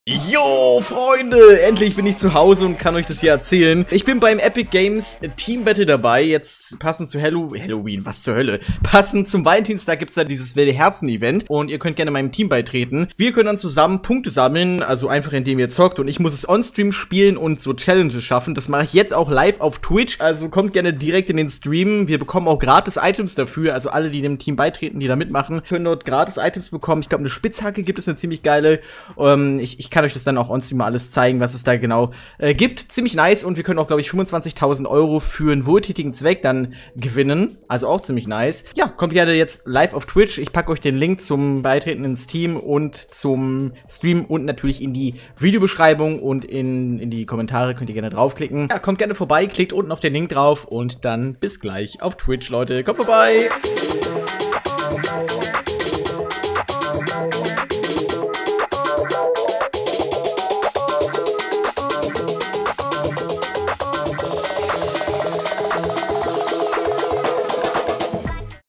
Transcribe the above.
Jo, Freunde, endlich bin ich zu Hause und kann euch das hier erzählen. Ich bin beim Epic Games Team Battle dabei, jetzt passend zu Halloween, was zur Hölle. Passend zum Valentinstag gibt's da dieses Wilde Herzen-Event und ihr könnt gerne meinem Team beitreten. Wir können dann zusammen Punkte sammeln, also einfach indem ihr zockt und ich muss es on-stream spielen und so Challenges schaffen. Das mache ich jetzt auch live auf Twitch, also kommt gerne direkt in den Stream. Wir bekommen auch gratis Items dafür, also alle, die dem Team beitreten, die da mitmachen, können dort gratis Items bekommen. Ich glaube, eine Spitzhacke gibt es, eine ziemlich geile. Ich kann euch das dann auch on-stream mal alles zeigen, was es da genau gibt. Ziemlich nice und wir können auch, glaube ich, 25.000 Euro für einen wohltätigen Zweck dann gewinnen. Also auch ziemlich nice. Ja, kommt gerne jetzt live auf Twitch. Ich packe euch den Link zum Beitreten ins Team und zum Stream und natürlich in die Videobeschreibung und in die Kommentare könnt ihr gerne draufklicken. Ja, kommt gerne vorbei, klickt unten auf den Link drauf und dann bis gleich auf Twitch, Leute. Kommt vorbei!